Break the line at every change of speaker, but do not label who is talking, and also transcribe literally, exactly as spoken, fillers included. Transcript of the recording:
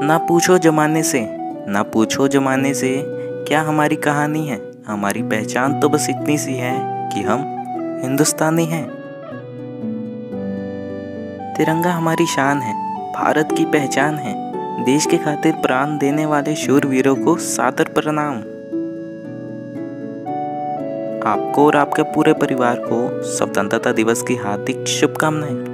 ना पूछो जमाने से, ना पूछो जमाने से क्या हमारी कहानी है। हमारी पहचान तो बस इतनी सी है कि हम हिंदुस्तानी हैं। तिरंगा हमारी शान है, भारत की पहचान है। देश के खातिर प्राण देने वाले शूरवीरों को सादर प्रणाम। आपको और आपके पूरे परिवार को स्वतंत्रता दिवस की हार्दिक शुभकामनाएं।